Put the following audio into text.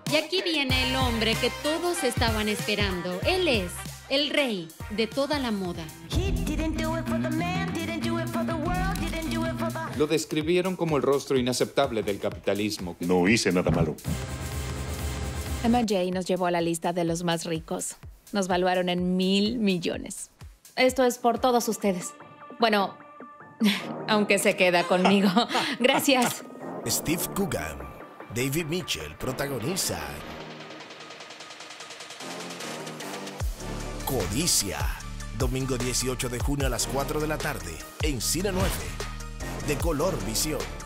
Y aquí viene el hombre que todos estaban esperando. Él es el rey de toda la moda. Lo describieron como el rostro inaceptable del capitalismo. No hice nada malo. Emma J nos llevó a la lista de los más ricos. Nos valuaron en 1,000 millones. Esto es por todos ustedes. Bueno, aunque se queda conmigo. Gracias. Steve Coogan, David Mitchell protagoniza Codicia, domingo 18 de junio a las 4 de la tarde en Cine 9, de Color Visión.